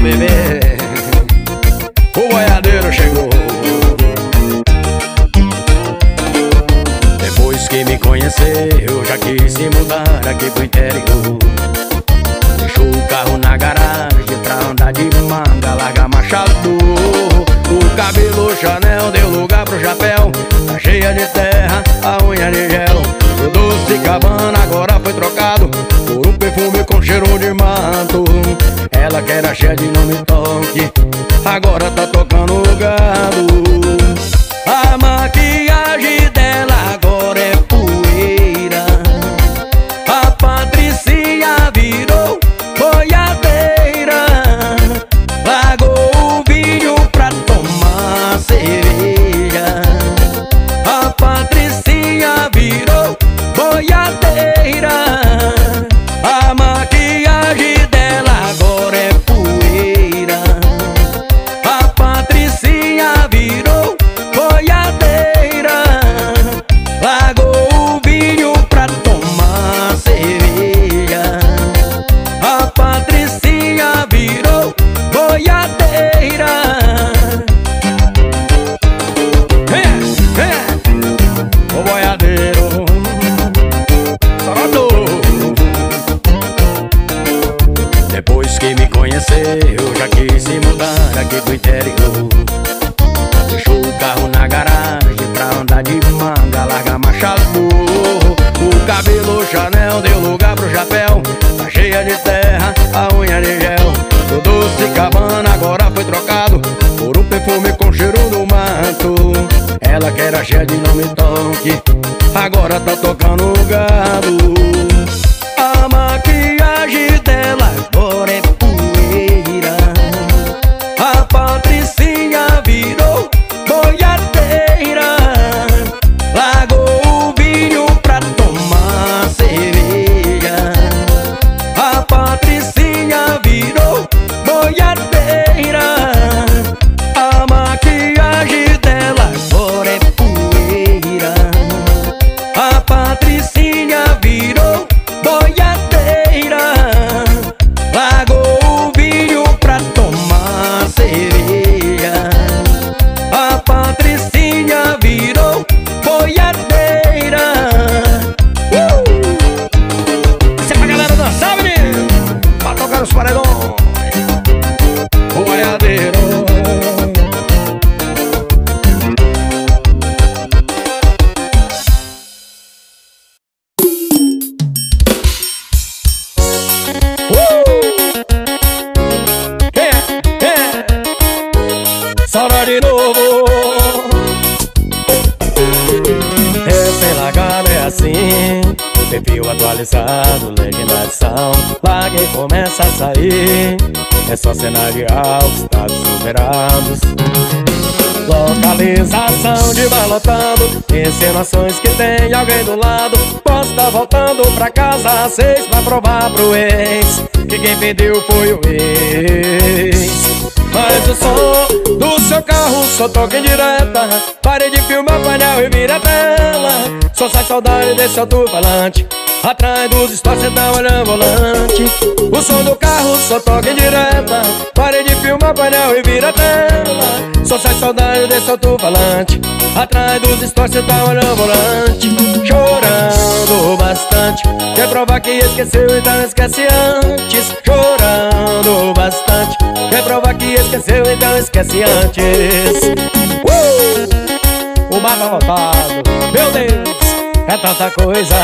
bebê, o boiadeiro chegou. Depois que me conheceu, já quis se mudar aqui pro interior. Deixou o carro na garagem pra andar de manga, larga machado. O cabelo Chanel deu lugar pro chapéu, tá cheia de terra, a unha de gel. O doce Cabana agora foi trocado por um perfume com cheiro de mato. Ela que era cheia de não me toque, agora tá tocando o gado. A maquiagem dela agora é poeira. A Patricinha virou boiadeira. Largou o vinho pra tomar cerveja. A Patricinha virou boiadeira. A maquiagem dela agora é poeira. A Patricinha virou boiadeira. Largou o vinho pra tomar cerveja. A Patricinha virou boiadeira. O boiadeiro Salvador. Depois que me conheceu, já quis se mudar aqui pro interior. Deixou o carro na garagem pra andar de manga, larga machado. O cabelo Chanel deu lugar pro chapéu, tá cheia de terra, a unha de gel. O doce Cabana agora foi trocado por um perfume com cheiro do mato. Ela que era cheia de não me toque, agora tá tocando o gado. A maquiagem dela agora é poeira. A Patricinha virou boiadeira. Largou o vinho pra tomar cerveja. A Patricinha virou boiadeira. A maquiagem dela agora é poeira. A Patricinha virou boiadeira. Largou o vinho pra tomar cerveja. A Patricinha virou boiadeira. Isso é pra galera dançar, menino, pra tocar os paredões. Boiadeiro. Sora de novo. Largado é assim, perfil atualizado, legendação. Larga e começa a sair, é só cenário real, estados superados. Localização de balotando, encenações que tem alguém do lado. Posso tá voltando pra casa às 6 pra provar pro ex que quem perdeu foi o ex. Mas o som do seu carro só toca em direta. Pare de filmar painel e vira a tela. Só sai saudade desse alto-falante. Atrás dos stories cê tá olhando o volante. O som do carro só toca em direta. Pare de filmar painel e vira a tela. Só sai saudade desse alto-falante. Atrás dos stories cê tá olhando o volante. Chorando bastante, quer provar que esqueceu, então esquece antes. Chorando bastante, quer provar que esqueceu, então esquece antes. O bar tá lotado, meu Deus, é tanta coisa.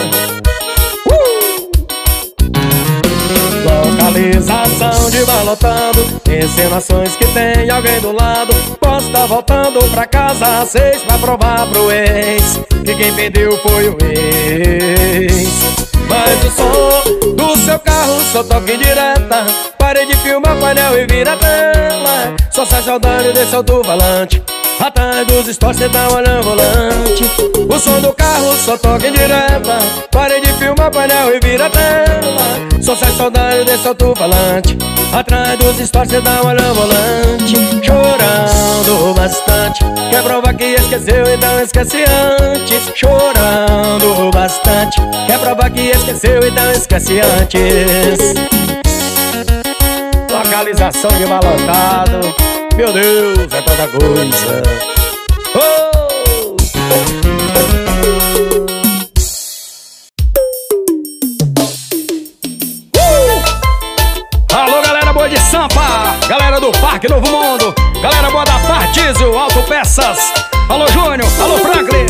Localização de balotando, encenações que tem alguém do lado. Posso tá voltando pra casa às 6 pra provar pro ex que quem perdeu foi o ex. Mas o som do seu carro só toca em direta. Pare de filmar painel e vira a tela. Só sai saudade desse alto-falante. Atrás dos stories cê tá olhando o volante. O som do carro só toca em direta. Pare de filmar painel e vira a tela. Só sai saudade desse alto-falante. Atrás dos stories cê tá olhando o volante. Chorando bastante, quer provar que esqueceu, então esquece antes. Chorando bastante, quer provar que esqueceu, então esquece antes. localização de malotado. Meu Deus, é tanta coisa. Oh! Alô, galera boa de Sampa, galera do Parque Novo Mundo, galera boa da Partizio, Autopeças. Alô, Júnior, alô, Franklin.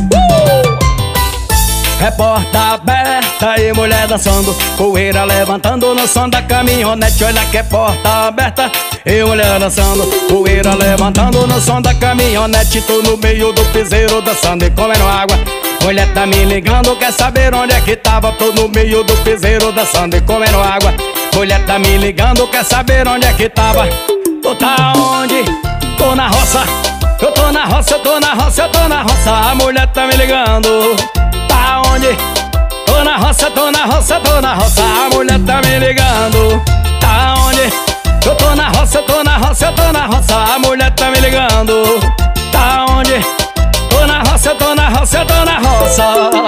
É porta aberta e mulher dançando, poeira levantando no som da caminhonete. Olha que é porta aberta e mulher dançando, poeira levantando no som da caminhonete. Tô no meio do piseiro dançando e comendo água. Mulher tá me ligando, quer saber onde é que tava. Tô no meio do piseiro dançando e comendo água. Mulher tá me ligando, quer saber onde é que tava. Tu tá onde? Tô na roça. Eu tô na roça, eu tô na roça, eu tô na roça. A mulher tá me ligando. Tá onde? Tô na roça, tô na roça, tô na roça. A mulher tá me ligando. Tá onde? Eu tô na roça, eu tô na roça, eu tô na roça. A mulher tá me ligando. Tá onde? Tô na roça, eu tô na roça, eu tô na roça.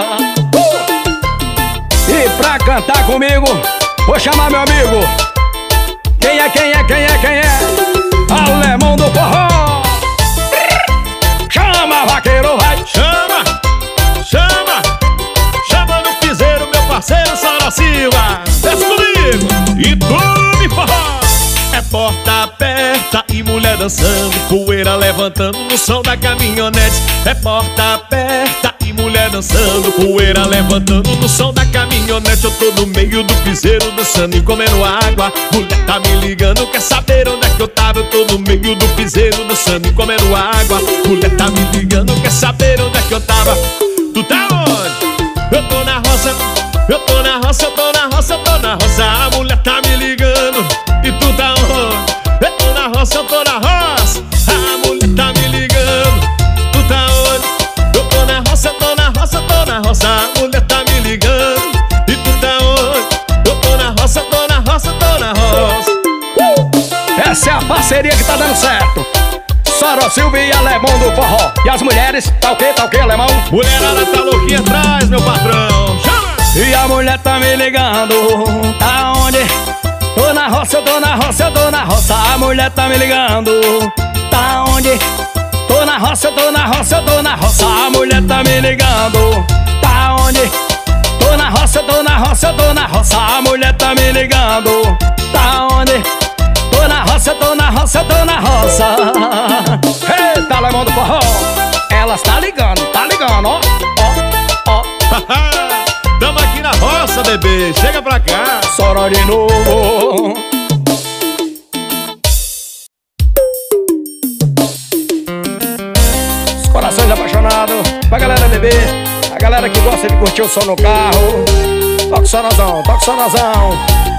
E pra cantar comigo, vou chamar meu amigo. Quem é, quem é, quem é, quem é? Alemão do forró. Chama, vaqueiro, vai. Chama, chama, chama no piseiro, meu parceiro Sara Silva. Desce comigo e tudo forró. É porta aberta e mulher dançando, poeira levantando no som da caminhonete. É porta aberta e mulher dançando, poeira levantando no som da caminhonete. Eu tô no meio do piseiro dançando e comendo água. Mulher tá me ligando, quer saber onde é que eu tava. Eu tô no meio do piseiro dançando e comendo água. Mulher tá me ligando, quer saber onde é que eu tava. Tu tá onde? Eu tô na roça, eu tô na roça, eu tô na roça, eu tô na roça. A mulher tá me ligando. E tu tá onde? Eu tô na roça, eu tô na roça. A mulher tá me ligando. Tu tá onde? Eu tô na roça, eu tô na roça, eu tô na roça. A mulher tá me ligando. E tu tá onde? Eu tô na roça, eu tô na roça, eu tô na roça. Essa é a parceria que tá dando certo. Sara Silva e Alemão do forró. E as mulheres, tá o que, Alemão? Mulherada tá louquinha atrás, meu patrão. Chama! E a mulher tá me ligando. Tá onde? Tô na roça, eu tô na roça, eu tô na roça. A mulher tá me ligando. Tá onde? Tô na roça, eu tô na roça, eu tô na roça. A mulher tá me ligando. Tá onde? Tô na roça, eu tô na roça, eu tô na roça. A mulher tá me ligando. Tá onde? Tô na roça, eu tô na roça, eu tô na roça. Eita, Alemão do forró. Elas tá ligando, ó, ó, ó. Tamo aqui na roça, bebê, chega pra cá. Sora de novo. Os corações apaixonados, pra galera beber, a galera que gosta de curtir o som no carro. Toca o sorazão, toca o sorazão.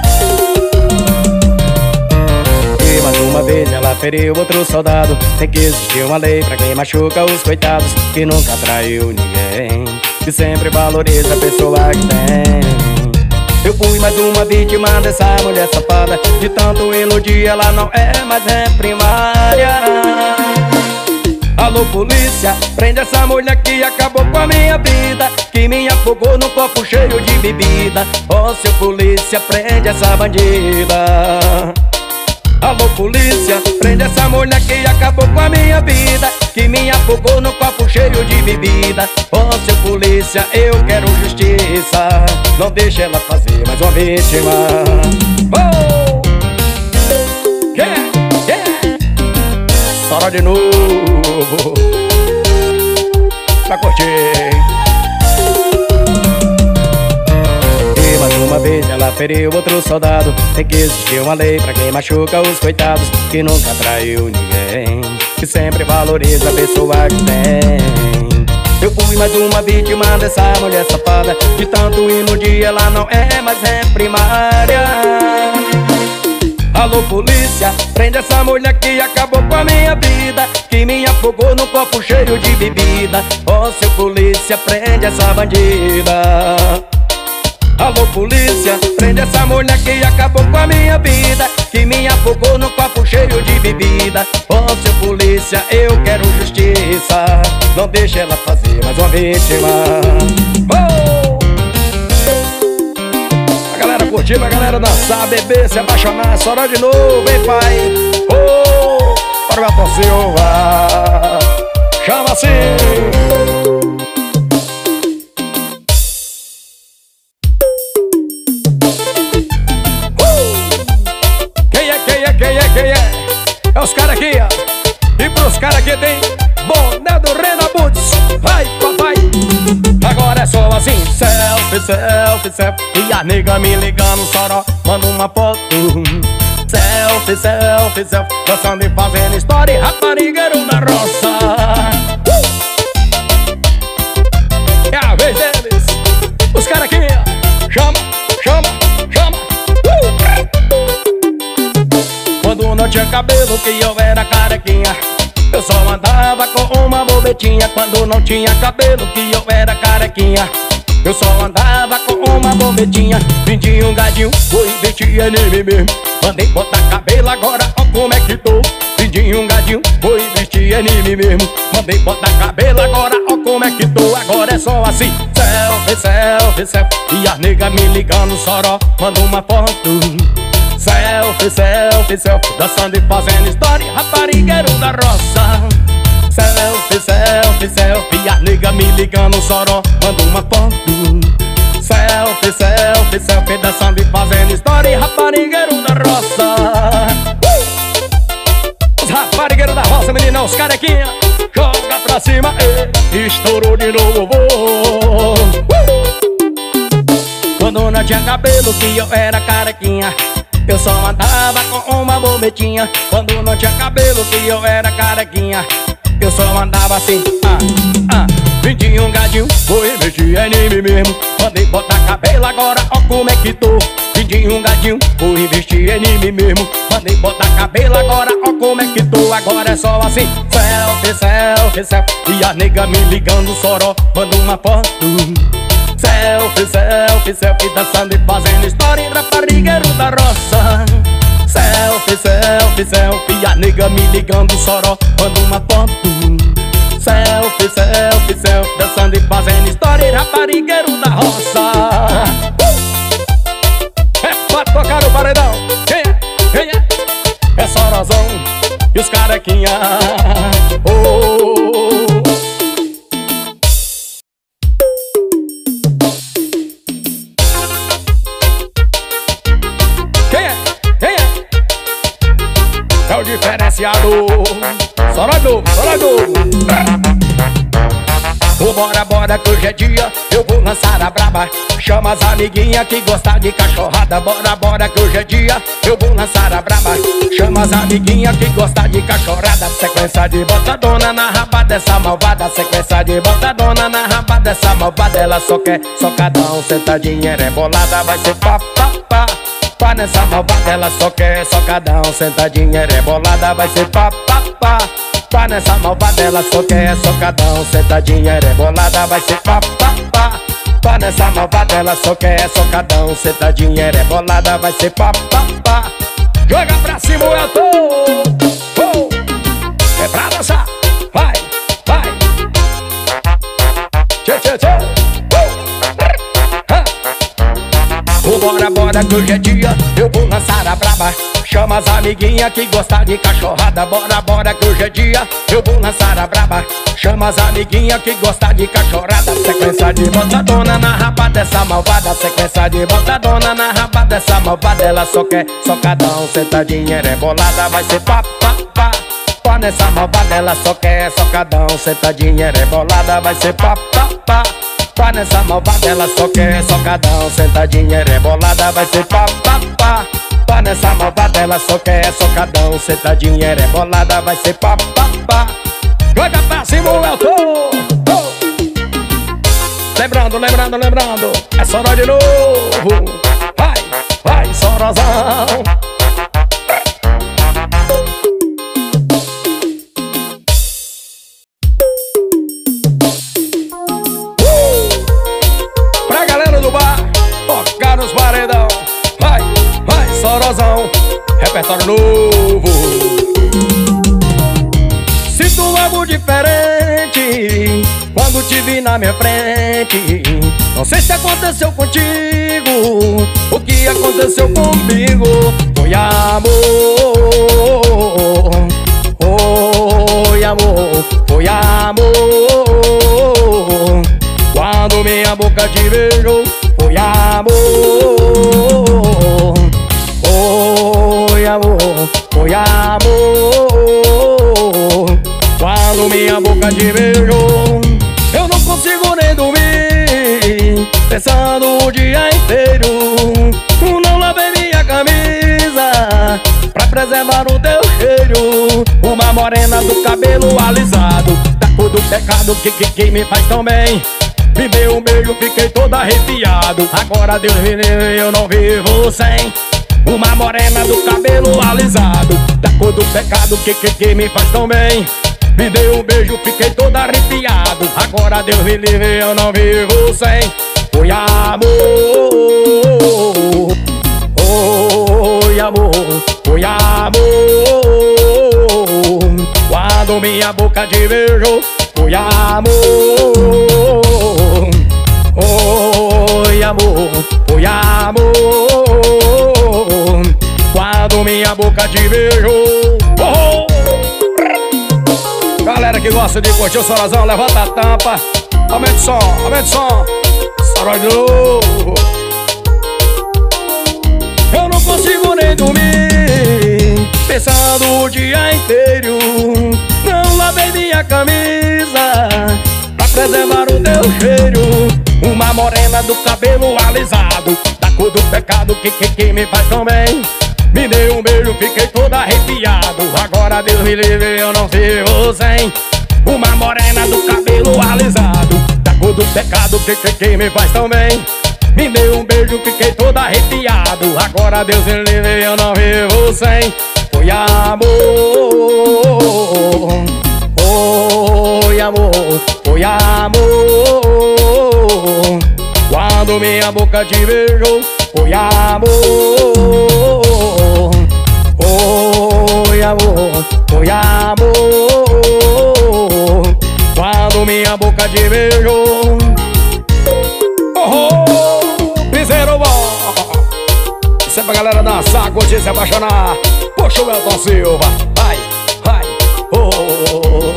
E mais uma vez ela feriu outro soldado. Tem que existir uma lei pra quem machuca os coitados, que nunca traiu ninguém, que sempre valoriza a pessoa que tem. Eu fui mais uma vítima dessa mulher safada. De tanto iludir, ela não é mais primária. Alô polícia, prende essa mulher que acabou com a minha vida, que me afogou num copo cheio de bebida. Ó, seu polícia, prende essa bandida. Alô polícia, prende essa mulher que acabou com a minha vida, que me afogou no copo cheio de bebida. Ó, seu polícia, eu quero justiça, não deixe ela fazer mais uma vítima. Oh! Yeah, yeah. Sora de novo pra curtir. Mais uma vez ela feriu outro soldado. Tem que existir uma lei pra quem machuca os coitados, que nunca traiu ninguém, que sempre valoriza a pessoa que tem. Eu fui mais uma vítima dessa mulher safada. De tanto iludir, ela não é mais primária. Alô polícia, prende essa mulher que acabou com a minha vida, que me afogou num copo cheio de bebida. Ó, seu polícia, prende essa bandida. Alô polícia, prende essa mulher que acabou com a minha vida, que me afogou num copo cheio de bebida. Ó, seu polícia, eu quero justiça, não deixe ela fazer mais uma vítima. Oh! A galera curtir, pra galera dançar, beber, se apaixonar. Só de novo, hein, pai? Oh, para o Elton Silva. Chama assim. Quem é? É os caras aqui, ó. E pros caras aqui tem boné do Renan Boots. Vai, papai. Agora é só assim, selfie, selfie, selfie. E a nega me ligando, soró, manda uma foto. Selfie, selfie, selfie. Dançando e fazendo história, raparigueiro da roça. É a vez deles. Os caras aqui, ó. Chama, chama, chama. Quando não tinha cabelo que eu era carequinha, eu só andava com uma bobetinha. Quando não tinha cabelo que eu era carequinha, eu só andava com uma bobetinha. Vendi um gadinho, vou investir em mim mesmo. Mandei botar cabelo, agora ó como é que tô. Vendi um gadinho, vou investir em mim mesmo. Mandei botar cabelo, agora ó como é que tô. Agora é só assim, selfie, selfie, selfie. E a nega me ligando, soró, manda uma foto. Selfie, selfie, selfie. Dançando e fazendo história, raparigueiro da roça. Selfie, selfie, selfie. E a nega me ligando, soró, manda uma foto. Selfie, selfie, selfie. Dançando e fazendo história, raparigueiro da roça. Os raparigueiros da roça, meninão, os carequinha. Joga pra cima, estourou de novo. Quando não tinha cabelo que eu era carequinha, eu só andava com uma bobetinha. Quando não tinha cabelo que eu era carequinha, eu só andava assim, vendi um gadinho, vou investir em mim mesmo. Mandei botar cabelo, agora ó como é que tô. Vendi um gadinho, vou investir em mim mesmo. Mandei botar cabelo, agora ó como é que tô. Agora é só assim, selfie, selfie, selfie. E a nega me ligando, soró, manda uma foto. Selfie, selfie, selfie. Dançando e fazendo história, raparigueiro da roça. Selfie, selfie, selfie. E a nega me ligando, soró, manda uma foto. Selfie, selfie, selfie. Dançando e fazendo história, raparigueiro da roça. É pra tocar o paredão. Quem é? Quem é? É Sorozão e os carequinha. É o diferenciado. Sorado. O bora, bora que hoje é dia, eu vou lançar a braba. Chama as amiguinhas que gostam de cachorrada. Bora, bora que hoje é dia, eu vou lançar a braba. Chama as amiguinhas que gostam de cachorrada. Sequência de botadona na raba dessa malvada. Sequência de botadona na raba dessa malvada. Ela só quer socadão, sentadinha, rebolada. Vai ser pá, pá, pá. Pá nessa malvada, ela só quer socadão, sentadinha, rebolada. Vai ser pá, pá, pá. Pá nessa malvada, ela só quer socadão, sentadinha, rebolada. Vai ser pá, pá, pá. Pá nessa malvada, ela só quer socadão, sentadinha, rebolada. Vai ser pá, pá, pá. Joga pra cima o Elton. É pra dançar. Vai, vai. Tchê, tchê, tchê. Bora, bora que hoje é dia, eu vou lançar a braba. Chama as amiguinhas que gostam de cachorrada. Bora, bora que hoje é dia, eu vou lançar a braba. Chama as amiguinhas que gostam de cachorrada. Sequência de botadona na raba dessa malvada. Sequência de botadona na raba dessa malvada. Ela só quer socadão, sentadinha, rebolada. Vai ser pá, pá, pá. Pá nessa malvada, ela só quer socadão, sentadinha, rebolada. Vai ser pá, pá, pá. Pá nessa malvada, ela só quer socadão, sentadinha, rebolada. Vai ser pá, pá, pá. Pá nessa malvada, ela só quer socadão, sentadinha, rebolada. Vai ser pá, pá, pá. Joga pra cima o Elton. Lembrando, é Soró de novo. Vai, vai, Sorozão. Pra galera do bar, tocar nos paredão. Vai, vai, Sorozão. Repertório novo. Sinto algo diferente quando te vi na minha frente. Não sei se aconteceu contigo, o que aconteceu comigo foi amor. Foi amor, foi amor. Quando minha boca te beijou, foi amor. Foi amor, foi amor. Quando minha boca te beijou, eu não consigo nem dormir, pensando o dia inteiro. Não lavei minha camisa pra preservar o teu cheiro. Uma morena do cabelo alisado, da cor do pecado que me faz tão bem. Me deu um beijo, fiquei todo arrepiado. Agora Deus me livre, eu não vivo sem. Uma morena do cabelo alisado, da cor do pecado que me faz tão bem. Me deu um beijo, fiquei todo arrepiado. Agora Deus me livre, eu não vivo sem. Foi amor. Foi amor, foi amor. Quando minha boca te beijou, foi amor. Foi amor, foi amor. Quando minha boca te beijou. Galera que gosta de curtir o Sorazão, levanta a tampa. Aumente o som, aumente o som. Soró de novo. Eu não consigo nem dormir, pensando o dia inteiro. Não lavei minha camisa pra preservar o teu cheiro. Uma morena do cabelo alisado, da cor do pecado que me faz tão bem. Me deu um beijo, fiquei todo arrepiado. Agora Deus me livre, eu não vivo sem. Uma morena do cabelo alisado, da cor do pecado que me faz tão bem. Me deu um beijo, fiquei todo arrepiado. Agora Deus me livre, eu não vivo sem. Foi amor. Foi amor, foi amor. Quando minha boca te beijou, foi amor. Foi amor, foi amor. Quando minha boca te beijou. Piseiro bom. Isso é pra galera dançar, curtir, se apaixonar. Puxa o Elton Silva. Vai, vai, oh.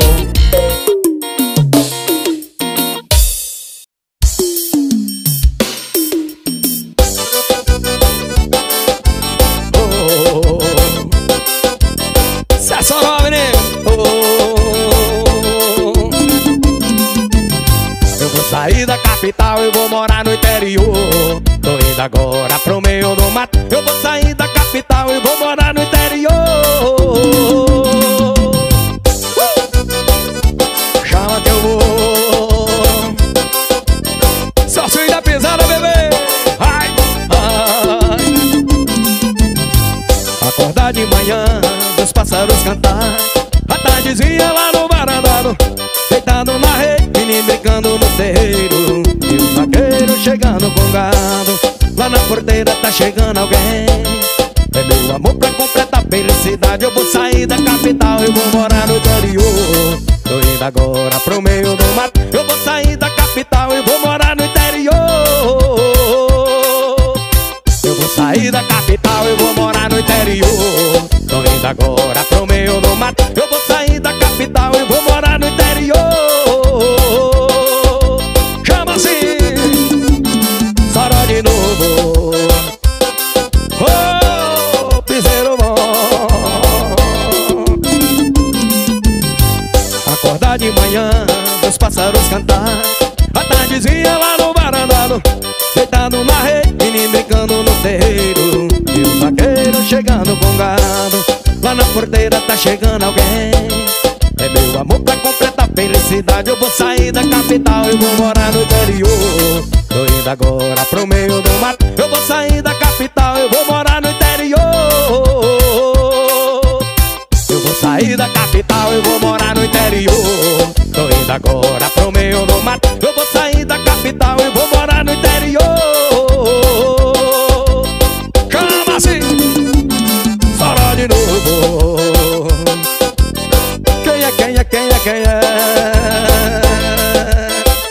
Saí da capital, eu vou morar no interior. Tô indo agora pro meio do mato. Eu vou sair da capital e vou morar no interior. Chama que eu vou. Só swing da pisada, bebê. Ai, ai. Acordar de manhã, os pássaros cantar. A tardezinha lá no varandado, deitado na rede, menino brincando no terreiro. E o vaqueiro chegando com gado. Lá na porteira tá chegando alguém. É meu amor pra completar a felicidade. Eu vou sair da capital e vou morar no interior. Tô indo agora pro meio do mato. Eu vou sair da capital e vou morar no interior. Eu vou sair da capital e vou morar no interior. Tô indo agora pro meio do mato. Eu vou sair da capital e vou morar no interior. Chama assim, Soró de novo. Oh, piseiro bom. Acordar de manhã, os pássaros cantar. A tardezinha lá no varandado, deitado na rede, menino brincando no terreiro. E o vaqueiro chegando com gado. Lá na porteira tá chegando alguém. É meu amor pra completar a felicidade. Eu vou sair da capital e vou morar no interior. Tô indo agora pro meio do mato. Eu vou sair da capital e vou morar no interior. Eu vou sair da capital e vou morar no interior. Tô indo agora pro meio do mato. Eu vou sair da capital e vou morar no interior. Chama assim, Soró de novo. Quem é, quem é, quem é, quem é?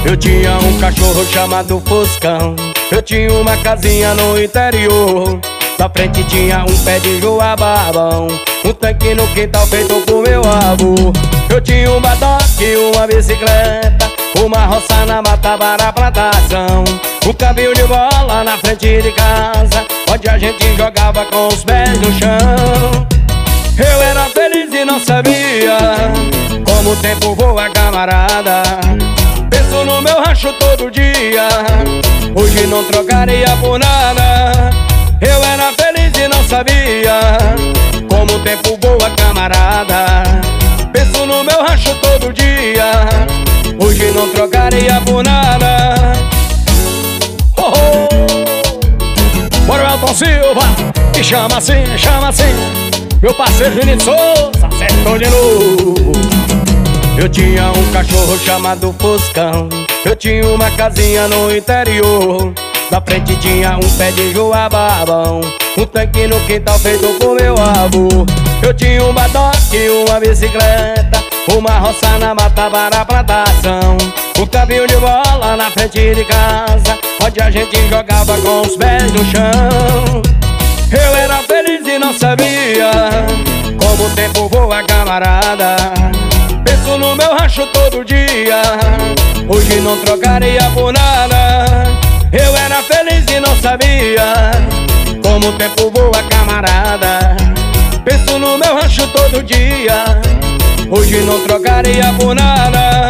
Eu tinha um cachorro chamado Foscão. Eu tinha uma casinha no interior. Na frente tinha um pé de joababão, um tanque no quintal feito por meu avô. Eu tinha um badoque, uma bicicleta, uma roça na mata para a plantação, um caminho de bola na frente de casa, onde a gente jogava com os pés no chão. Eu era feliz e não sabia como o tempo voa, camarada. Penso no meu rancho todo dia, hoje não trocaria por nada. Eu era feliz e não sabia como o tempo voa, camarada. Penso no meu rancho todo dia, hoje não trocaria por nada. Oh, oh. Bora o Elton Silva, me chama assim, meu parceiro Genito Souza, acertou de novo. Eu tinha um cachorro chamado Foscão. Eu tinha uma casinha no interior. Na frente tinha um pé de joababão, um tanque no quintal feito por meu avô. Eu tinha um badoque, uma bicicleta, uma roça na mata para a plantação, um caminho de bola na frente de casa, onde a gente jogava com os pés no chão. Eu era feliz e não sabia como o tempo voa, camarada. Penso no meu rancho todo dia, hoje não trocaria por nada. Eu era feliz e não sabia como o tempo voa, camarada. Penso no meu rancho todo dia, hoje não trocaria por nada.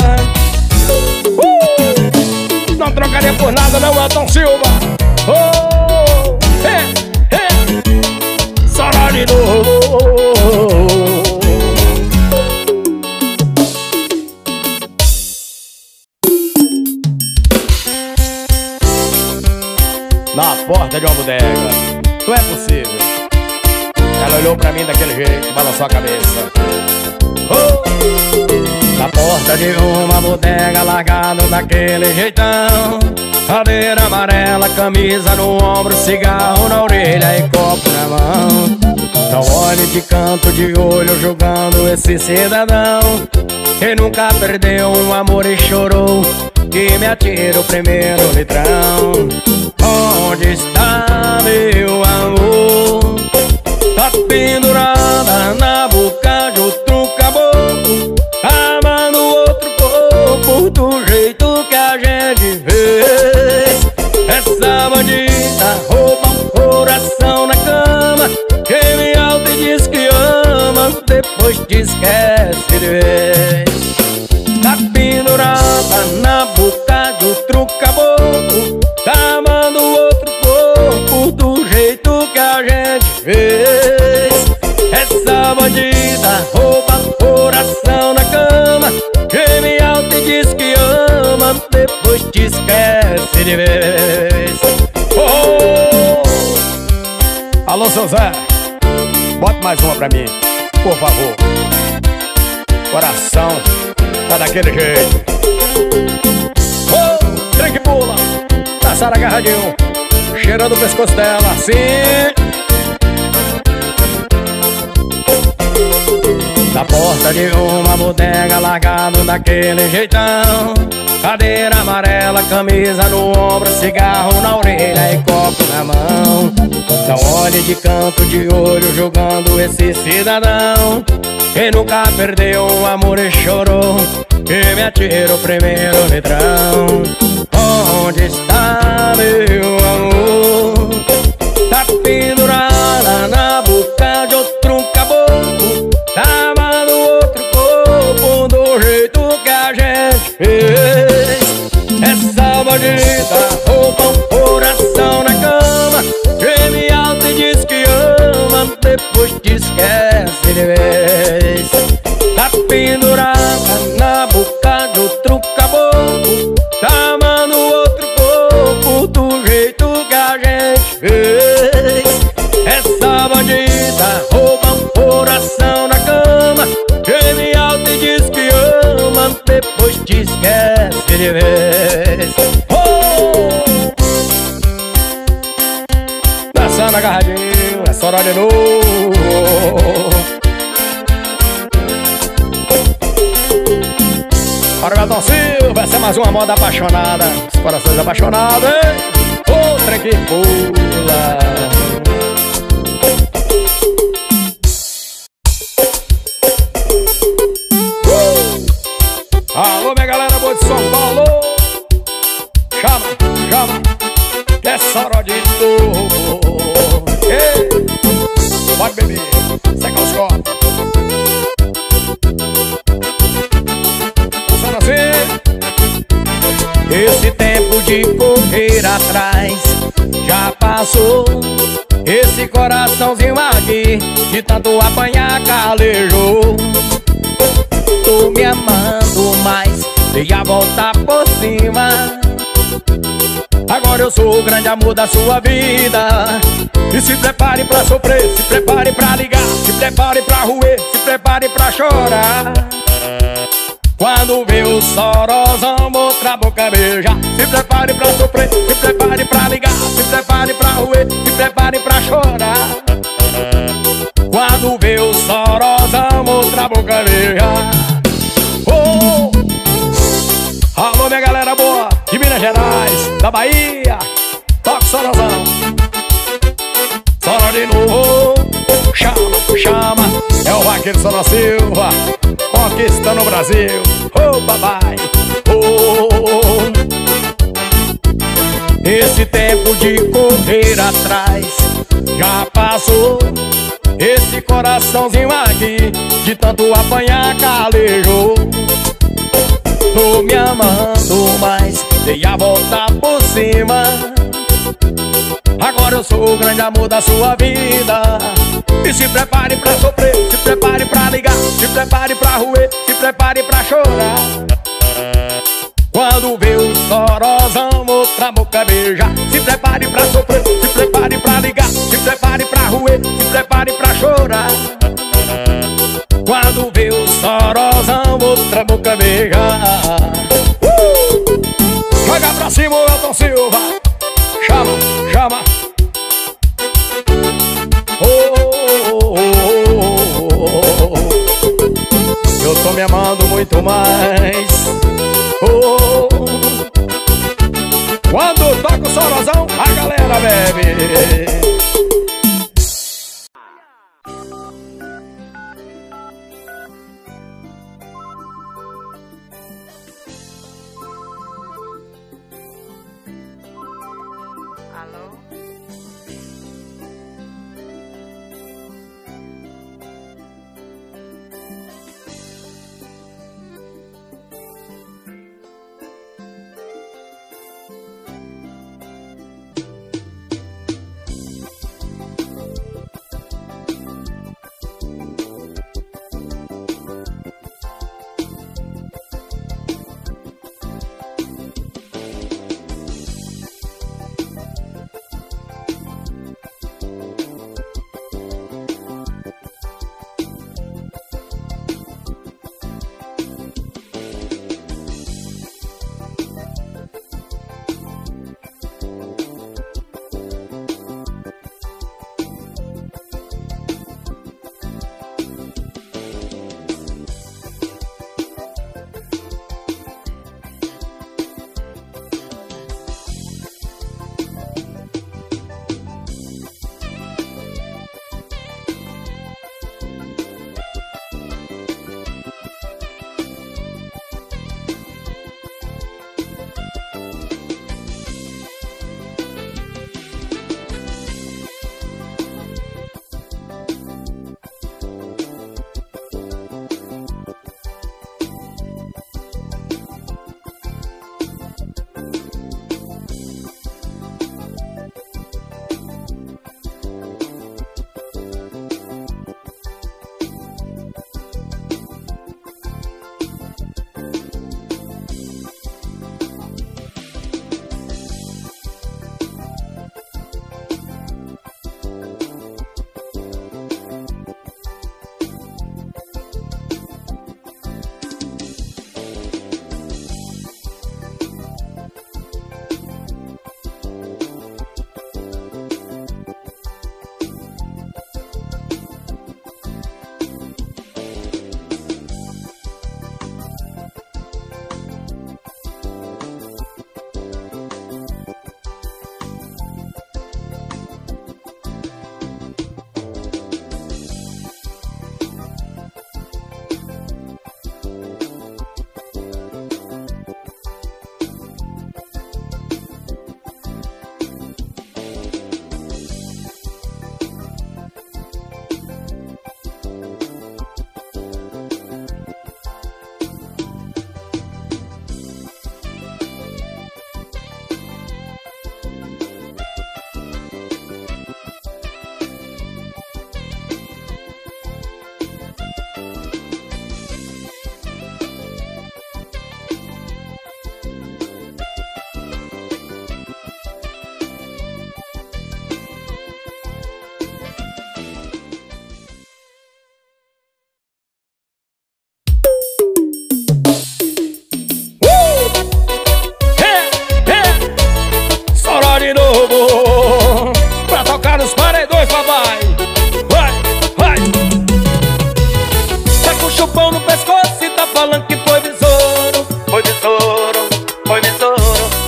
Não trocaria por nada não, Elton Silva. Oh, Soró de novo. Na porta de uma bodega, não é possível. Ela olhou pra mim daquele jeito, balançou a cabeça. Oh! Na porta de uma bodega, largado daquele jeitão, cadeira amarela, camisa no ombro, cigarro na orelha e copo na mão. Não olhe de canto de olho julgando esse cidadão que nunca perdeu um amor e chorou, que me atira o primeiro litrão. Onde está meu amor? Tá pendurada na boca de outro caboclo, amando outro corpo do jeito que a gente fez. Essa bandida rouba um coração na cama, que me alta e diz que ama, depois te esquece de vez. Tá pendurada na boca de outro caboclo, tá amando outro corpo do jeito que a gente fez. Essa bandida rouba o coração na cama, geme alto e diz que ama, depois te esquece de vez. Oh! Alô, seu Zé, bota mais uma pra mim, por favor. Coração tá daquele jeito. Oh, trem que pula, dançar agarradinho, cheirando o pescoço dela assim. Na porta de uma bodega, largado daquele jeitão, cadeira amarela, camisa no ombro, cigarro na orelha e copo na mão. Não olhe de canto de olho julgando esse cidadão que nunca perdeu um amor e chorou, que me atira o primeiro litrão. Onde está meu amor? Tá pendurada na boca de outro caboclo, tá amando outro corpo do jeito que a gente fez. Essa bandida rouba um coração na cama, geme alto e diz que ama, depois te esquece de vez. Tá pendurada na boca de outro caboclo, tá amando outro corpo do jeito que a gente fez. Essa bandida rouba um coração na cama, geme alto e diz que ama, depois te esquece de vez. Oh! Dançando agarradinho, é Soró de novo. Para o Elton Silva, Essa é mais uma moda apaixonada. Os corações apaixonados, hein? Outra que pula. Alô, minha galera boa de São Paulo. Chama, chama, que é soró de novo. Ei, pode beber, seca os copos. Passando assim. Esse tempo de correr atrás já passou. Esse coraçãozinho aqui de tanto apanhar calejou. Tô me amando, mas dei a volta por cima. Agora eu sou o grande amor da sua vida. E se prepare pra sofrer, se prepare pra ligar, se prepare pra roer, se prepare pra chorar. Quando vê o sorozão, outra boca beija. Se prepare pra sofrer, se prepare pra ligar, se prepare pra roer, se prepare pra chorar. Quando vê o sorozão, outra boca beija. Oh! Alô, minha galera boa de Minas Gerais, da Bahia. Toca o sorozão. Soró de novo. Chama, chama. É o vaqueiro Soró Silva, conquistando o Brasil. Oh, papai. Oh. Esse tempo de correr atrás já passou. Esse coraçãozinho aqui de tanto apanhar calejou. Tô me amando, mas dei a volta por cima. Agora eu sou o grande amor da sua vida. E se prepare pra sofrer, se prepare pra ligar, se prepare pra roer, se prepare pra chorar. Quando vê o sorozão, outra boca beija. Se prepare pra sofrer, se prepare pra ligar, se prepare pra roer, se prepare pra chorar. Quando vê o sorozão, outra boca beija. Joga pra cima o Elton Silva. Chama, chama. Eu tô me amando muito mais. Quando toca o sorozão, a galera bebe.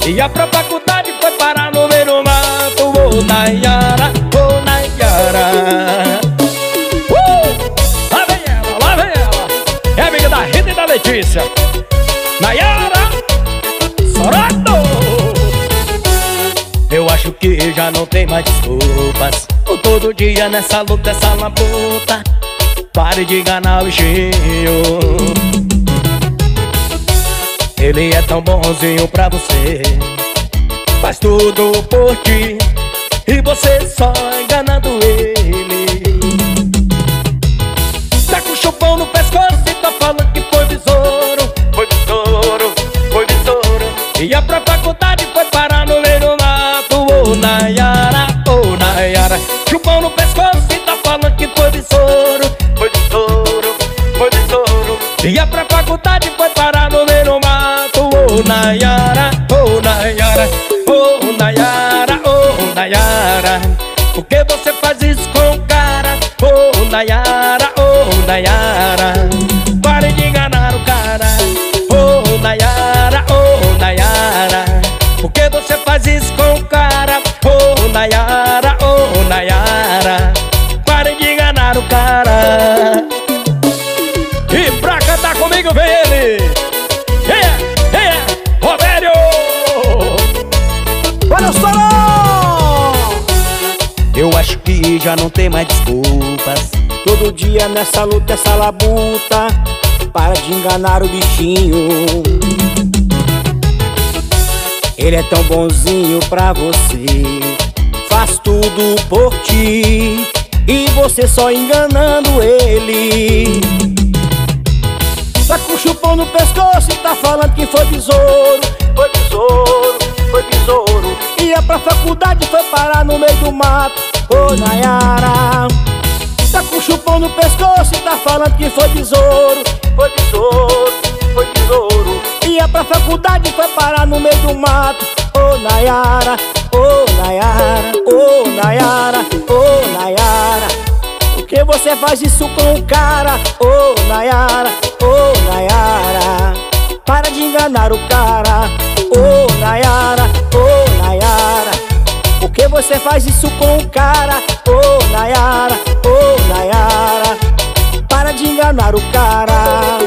Ia pra faculdade, foi parar no meio do mato. Ô Nayara, ô Nayara. Lá vem ela, lá vem ela. É amiga da Rita e da Letícia. Nayara Sorado. Eu acho que já não tem mais desculpas. Tô todo dia nessa luta, essa labuta. Pare de enganar o bichinho. Ele é tão bonzinho pra você, faz tudo por ti, e você só enganando ele. Tá com chupão no pescoço e tá falando que foi besouro. Foi besouro, foi besouro. Ia pra faculdade, foi parar no meio do mato. Ô Nayara, ô Nayara. Chupão no pescoço e tá falando que foi besouro. Foi besouro, foi besouro. Ia pra faculdade, foi parar no meio do mato. Ô Nayara, ô Nayara. Ô Nayara, ô Nayara. Por que você faz isso com o cara? Ô Nayara, ô Nayara. Pare de enganar o cara. Ô Nayara, ô Nayara. Por que você faz isso com o cara? Ô Nayara, ô Nayara. Pare de enganar o cara. E pra cantar comigo vem ele. Rovério. Olha o Soró! Eu acho que já não tem mais desculpas. Todo dia nessa luta, essa labuta. Para de enganar o bichinho. Ele é tão bonzinho pra você, faz tudo por ti, e você só enganando ele. Tá com chupão no pescoço e tá falando que foi besouro. Foi besouro, foi besouro. Ia pra faculdade, foi parar no meio do mato. Ô Nayara. Tá com chupão no pescoço e tá falando que foi besouro. Foi besouro, foi besouro. Ia pra faculdade, foi parar no meio do mato. Ô Nayara, ô Nayara, ô Nayara, ô Nayara. Por que você faz isso com o cara? Ô Nayara, ô Nayara. Para de enganar o cara. Ô Nayara, ô Nayara. Por que você faz isso com o cara? Ô Nayara, ô Nayara. Para de enganar o cara.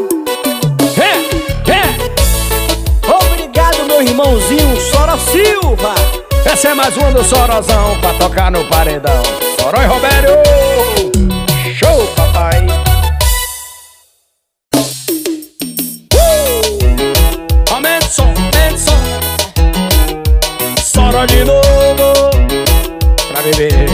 Obrigado, meu irmãozinho Soró Silva. Essa é mais uma do Sorozão pra tocar no paredão. Soró e Rovério. Show, papai. Aumenta o som, aumenta o som. Soró de novo pra beber.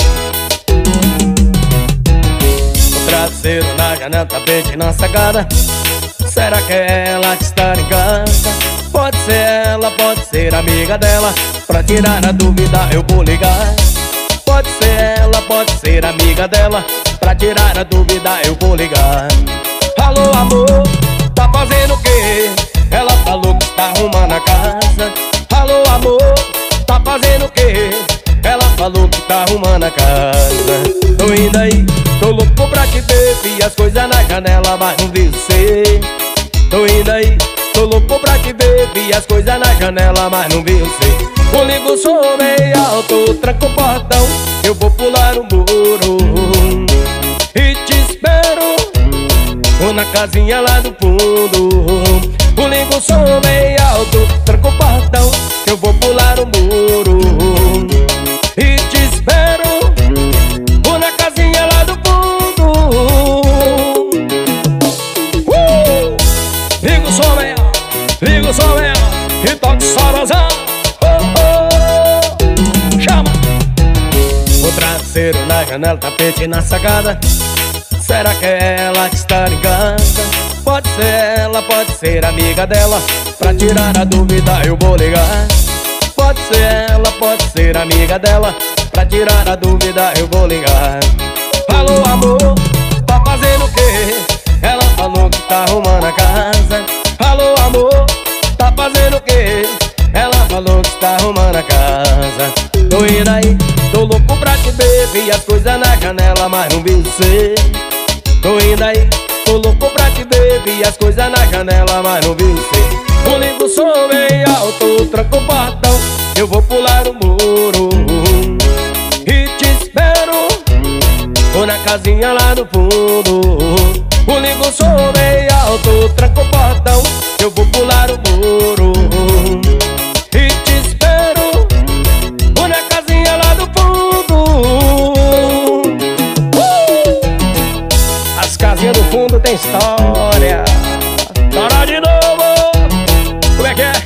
O traseiro na janela, tapete na sacada. Será que é ela que está em casa? Pode ser ela, pode ser amiga dela. Pra tirar a dúvida eu vou ligar. Pode ser ela, pode ser amiga dela. Pra tirar a dúvida eu vou ligar. Alô amor, tá fazendo o quê? Ela falou que está arrumando a casa. Alô amor, tá fazendo o quê? Ela falou que tá arrumando a casa. Tô indo aí, tô louco pra te ver. Vi as coisas na janela, mas não vi você. Tô indo aí, tô louco pra te ver. Vi as coisas na janela, mas não vi você. Eu ligo o som meio alto, tranco o portão. Eu vou pular o muro e te espero na casinha lá do fundo. Eu ligo o som meio alto, tranco o portão. Eu vou pular o muro e te espero na casinha lá do fundo. Liga o som meio alto, liga o som meio alto e toca o Sorozão. Chama! O traseiro na janela, tapete na sacada. Será que é ela que está em casa? Pode ser ela, pode ser amiga dela. Pra tirar a dúvida eu vou ligar. Pode ser ela, pode ser amiga dela. Pra tirar a dúvida eu vou ligar. Alô amor, tá fazendo o quê? Ela falou que tá arrumando a casa. Alô amor, tá fazendo o quê? Ela falou que tá arrumando a casa. Tô indo aí, tô louco pra te ver. Vi as coisas na janela, mas não vi você. Tô indo aí, tô louco pra te ver. Vi as coisas na janela, mas não vi você. Eu ligo o som bem alto, tranco o casinha lá no fundo. O ligo som bem alto, tranca o portão, eu vou pular o muro e te espero na casinha lá do fundo. As casinhas do fundo tem história. Bora de novo. Como é que é?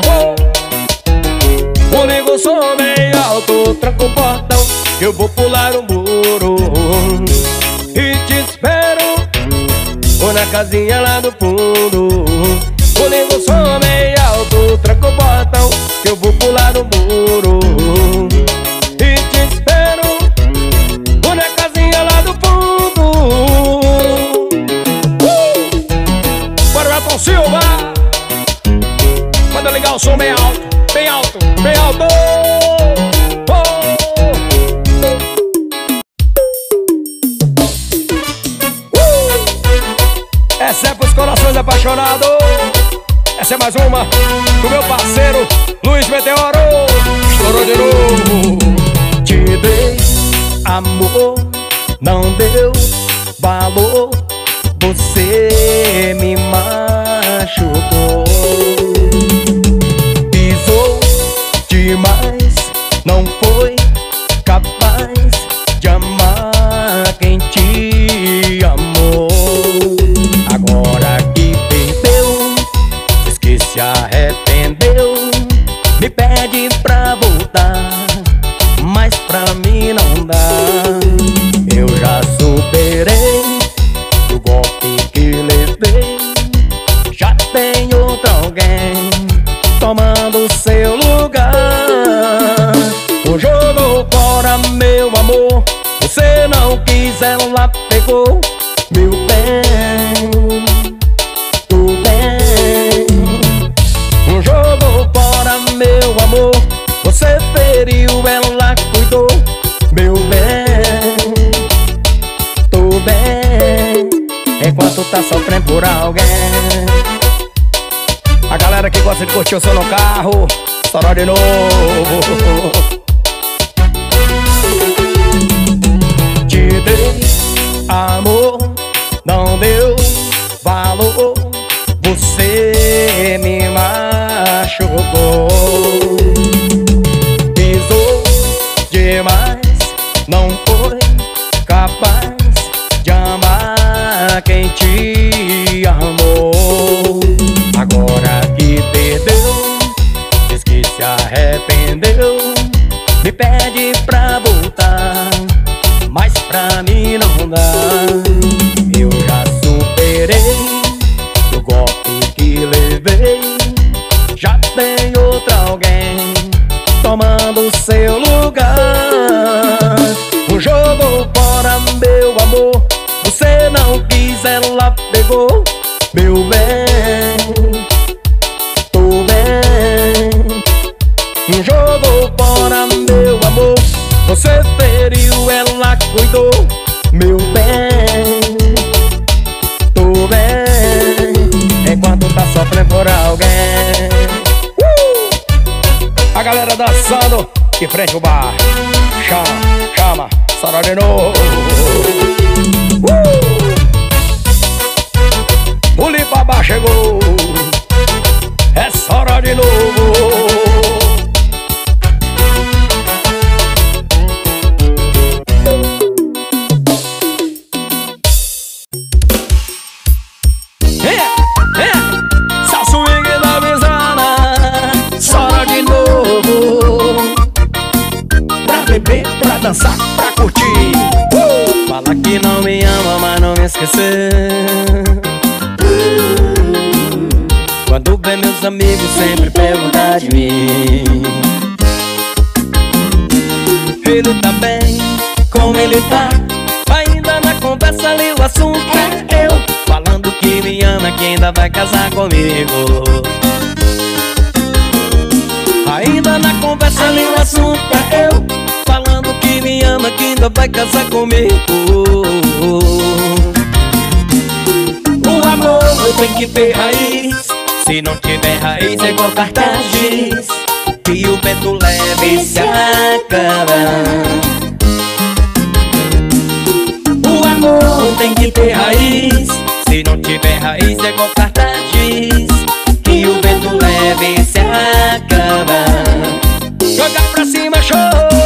O ligo o som bem alto, tranca o portão, eu vou pular o muro e te espero na casinha lá do fundo. O ligo o som bem alto, tranca o portão, eu vou pular o muro e te espero na casinha lá do fundo. Bora, Elton Silva. Manda ligar o som bem alto, bem alto, bem alto. Essa é pros corações apaixonados. Essa é mais uma do meu parceiro Luiz Meteoro. Estourou de novo. Te dei amor, não deu valor, você me machucou. Pisou demais, não foi capaz de amar quem te amou. Agora que perdeu, diz que se arrependeu, me pede pra voltar, mas pra mim não dá. Eu já superei o golpe que levei, já tem outro alguém tomando seu lugar. O jogo fora, meu amor, você não quis, ela pegou. Meu bem, tudo bem. Um jogo fora, meu amor, você feriu, ela cuidou. Meu bem, tudo bem. Enquanto tá sofrendo por alguém. A galera que gosta de curtir o som no carro, estourou de novo. Te dei amor, não deu valor, você me machucou. Pisou demais, não foi capaz de amar quem te amou. Agora que perdeu, diz que se arrependeu, me pede pra voltar, mas pra mim não dá. Eu já superei o golpe que levei, já tem outro alguém tomando seu lugar. O jogo fora, meu amor, você não quis, ela pegou. Meu bem, tô bem. Um jogo fora, meu amor, você feriu, ela cuidou. Meu bem, tô bem. Enquanto tá sofrendo por alguém. A galera dançando de frente ao bar. Chama, chama, estourou de novo. O Lipabá chegou, é hora de novo. Swing da Visana, hora de novo. Pra beber, pra dançar, pra curtir. Fala que não me ama, mas não me esqueceu. Quando vê meus amigos sempre perguntar de mim. Ele tá bem, como ele tá? Ainda na conversa ali o assunto é eu, falando que me ama, que ainda vai casar comigo. Ainda na conversa ali o assunto é eu, falando que me ama, que ainda vai casar comigo. O amor tem que ter raiz, se não tiver raiz é igual cartaz, que o vento leve se acaba. O tem que ter raiz. Se não tiver raiz é igual cartaz, que o vento leve se acaba. Joga pra cima, show.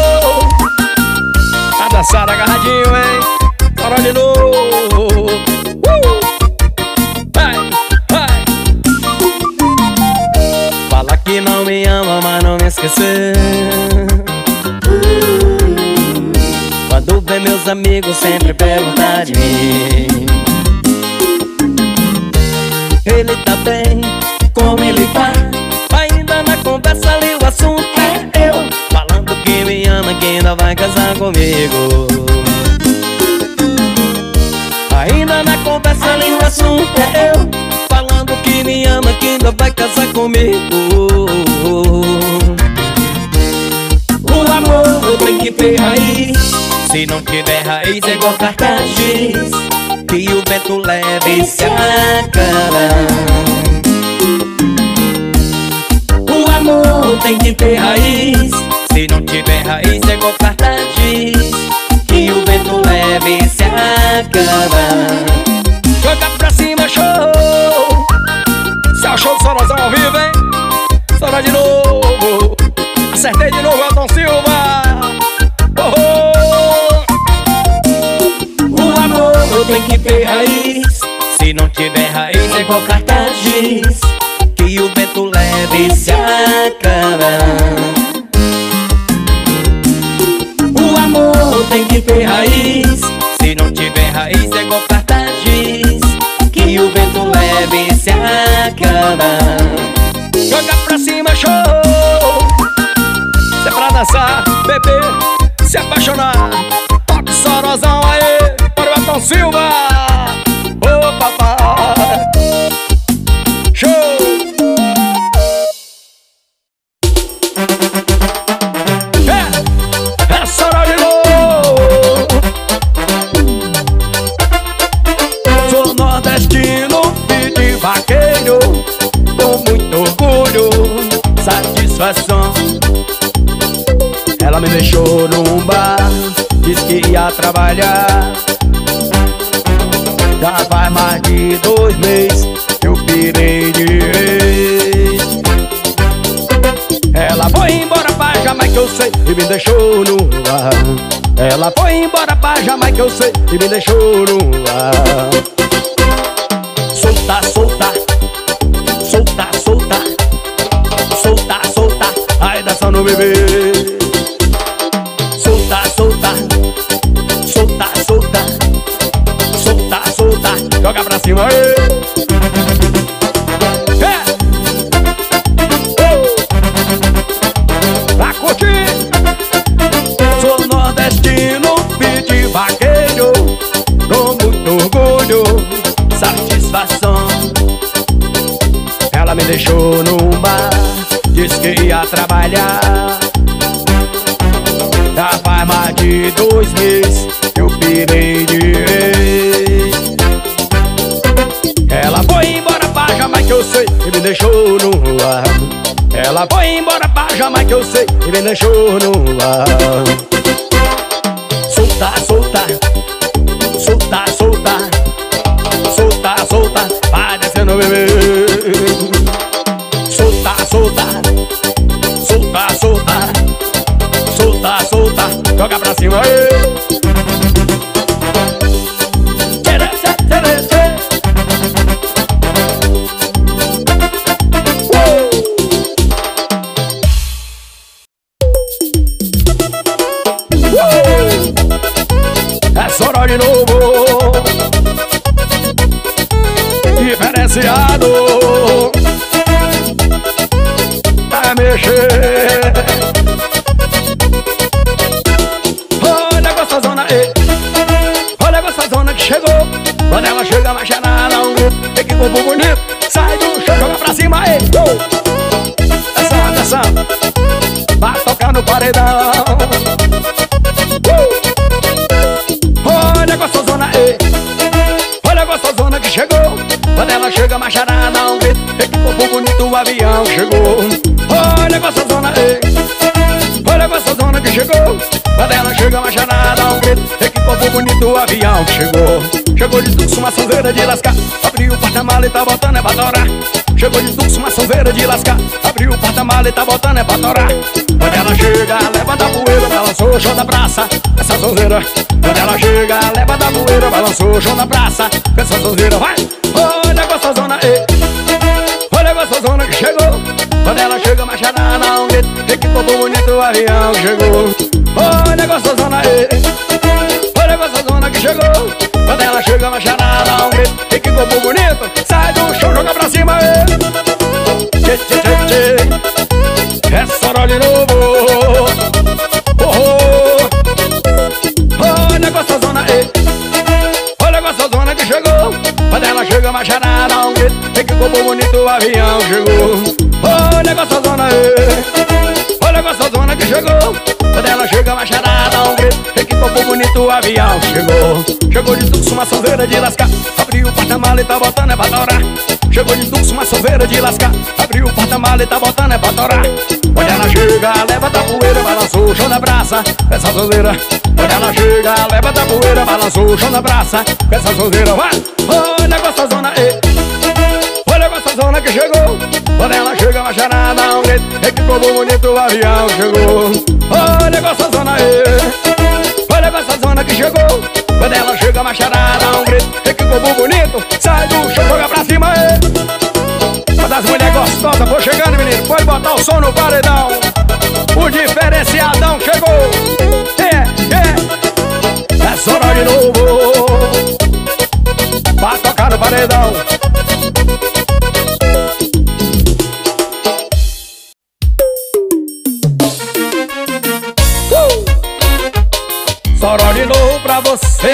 Tá dançado agarradinho, hein? Bora de novo. Vai, vai. Fala que não me ama, mas não me esqueceu. Quando vê meus amigos sempre perguntar de mim. Ele tá bem, como ele tá? Ainda na conversa ali o assunto é eu, falando que me ama, que ainda vai casar comigo. Ainda na conversa ali o assunto é eu, falando que me ama, que ainda vai casar comigo. O amor tem que ter raiz. Se não tiver raiz é igual cartaz, que o vento leve se acaba. O amor tem que ter raiz. Se não tiver raiz é igual cartaz, que o vento leve se acaba. Joga pra cima, show. Se é o show do Sorozão ao vivo, hein? Sora de novo. Acertei de novo, Elton Silva. O amor tem que ter raiz. Se não tiver raiz é igual cartaz, que o vento leve se acaba. O amor tem que ter raiz. Se não tiver raiz é igual cartaz, que o vento leve se acaba. Joga pra cima, show. Se é pra dançar, beber, se apaixonar, toque Sorozão aí, para o Elton Silva. Ô papai, show. É Soró de novo. Sou nordestino e de vaqueiro, com muito orgulho, satisfação. Ela me deixou num bar, disse que ia trabalhar. Já faz mais de 2 meses que eu pirei de vez. Ela foi embora pra Jamaica, eu sei, e me deixou no ar. Ela foi embora pra Jamaica, eu sei, e me deixou no ar. Solta, solta, solta, solta, solta, solta, ai dança no bebê. Solta, solta, solta, solta, solta, solta, joga pra cima aí. Pra curtir. Sou nordestino, de vaqueiro, com muito orgulho, satisfação. Ela me deixou num bar, disse que ia trabalhar. Já faz mais de 2 meses que eu pirei de vez. Ela foi embora pra Jamaica, eu sei, e me deixou no ar. Ela foi embora pra Jamaica, eu sei, e me deixou no ar. Solta, solta, solta, solta, solta, solta, vai descendo, bebê. Solta, solta, solta, solta, solta, solta, joga pra cima aí. É Soró de novo, diferenciado, vai mexer. Olha a gostosona aí, olha a gostosona que chegou. Quando ela chega, vai cheirar um grito. Que corpo bonito, sai do chão, joga pra cima aí. Dançando, dançando, vai tocar no paredão. Olha a gostosona aí, olha a gostosona que chegou. Quando ela chega, macharada, um grito. Que corpo bonito, o avião chegou. Olha a gostosona aí, olha a gostosona que chegou. Quando ela chega, macharada, um grito. Que corpo bonito, o avião chegou. Chegou de tuxo, uma sonzeira de lascar. Abriu o porta-mala e tá botando é pra torar. Chegou de tuxo, uma sonzeira de lascar. Abriu o porta-mala e tá botando é pra torar. Quando ela chega, levanta a poeira, balançou o chão da praça. Essa sonzeira. Quando ela chega, levanta a poeira, balançou o chão da praça. Essa sonzeira, vai! Olha a gostosona, olha a gostosona que chegou. Quando ela chega, machada na onda, equipou bonito, o avião chegou. Olha a gostosona, olha a gostosona que chegou. Quando ela chega, machada na onda, equipou bonito, sai do chão, joga pra cima, tchê, tchê, tchê, tchê. É só de novo. Olha a gostosona, olha a gostosona que chegou. Quando ela chega, machada na onda, equipou bonito, o avião chegou. Olha a gostosona, olha a gostosona que chegou. Quando ela chega, machada dá um grito, equipou bonito, o avião chegou. Chegou de tuxo, uma sonzeira de lascar. Abriu o porta-mala e tá botando é pra torar. Chegou de tuxo, uma sonzeira de lascar. Abriu o porta-mala e tá botando é pra torar. Quando ela chega, levanta a poeira, balançou o chão da praça. Essa sonzeira. Quando ela chega, levanta a poeira, balançou o chão da praça. Essa sonzeira, vai! Olha a gostosona, olha a gostosona que chegou. Quando ela chega, machada dá um grito, equipou bonito, o avião chegou. Olha a gostosona, olha a gostosona que chegou. Quando ela chega, machada dá um grito, equipou bonito, sai do chão, joga pra cima, Uma das mulheres gostosas, vou chegando, menino, pode botar o som no paredão. O diferenciadão chegou. É só de novo pra tocar no paredão. Soró de novo pra você,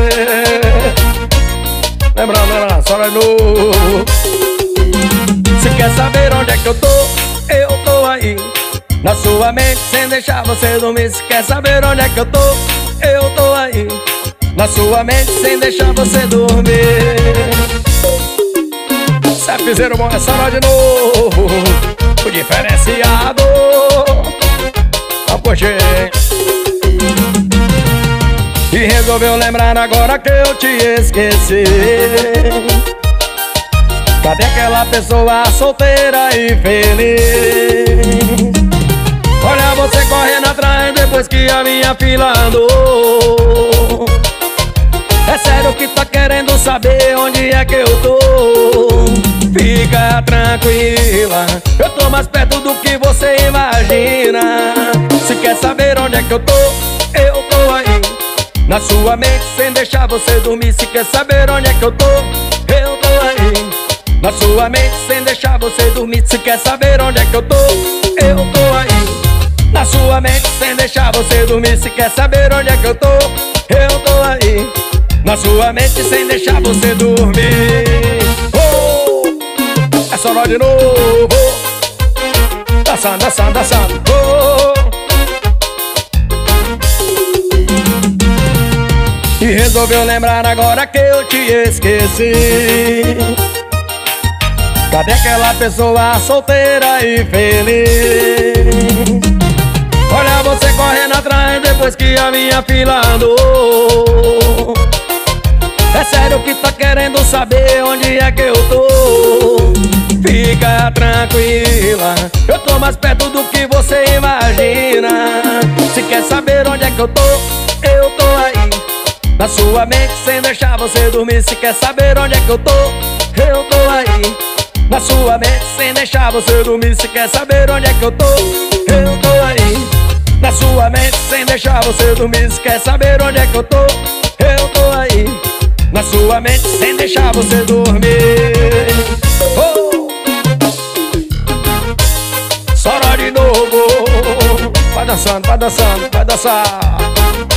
lembrando, soró de novo. Se quer saber onde é que eu tô aí na sua mente, sem deixar você dormir. Se quer saber onde é que eu tô aí na sua mente, sem deixar você dormir. Cepzeiro bom é soró de novo, o diferenciado. Poxa, e resolveu lembrar agora que eu te esqueci. Cadê aquela pessoa solteira e feliz? Olha você correndo atrás depois que a minha fila andou. É sério que tá querendo saber onde é que eu tô? Fica tranquila, eu tô mais perto do que você imagina. Se quer saber onde é que eu tô aí na sua mente, sem deixar você dormir. Se quer saber onde é que eu tô aí na sua mente, sem deixar você dormir. Se quer saber onde é que eu tô aí na sua mente, sem deixar você dormir. Se quer saber onde é que eu tô aí na sua mente, sem deixar você dormir. É só nós de novo, dançando, dançando, dançando. E resolveu lembrar agora que eu te esqueci. Cadê aquela pessoa solteira e feliz? Olha você correndo atrás depois que a minha fila andou. É sério que tá querendo saber onde é que eu tô? Fica tranquila, eu tô mais perto do que você imagina. Se quer saber onde é que eu tô aí na sua mente, sem deixar você dormir. Se quer saber onde é que eu tô aí na sua mente, sem deixar você dormir. Se quer saber onde é que eu tô aí na sua mente, sem deixar você dormir. Se quer saber onde é que eu tô aí na sua mente, sem deixar você dormir. Soró de novo, vai dançando, vai dançando, vai dançar.